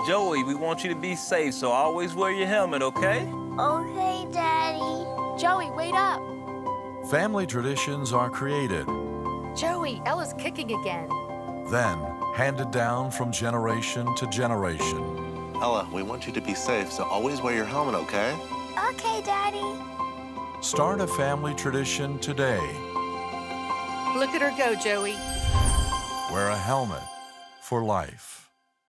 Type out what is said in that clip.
Joey, we want you to be safe, so always wear your helmet, okay? Okay, Daddy. Joey, wait up. Family traditions are created, Joey, Ella's kicking again. then handed down from generation to generation. Ella, we want you to be safe, so always wear your helmet, okay? Okay, Daddy. Start a family tradition today. Look at her go, Joey. Wear a helmet for life.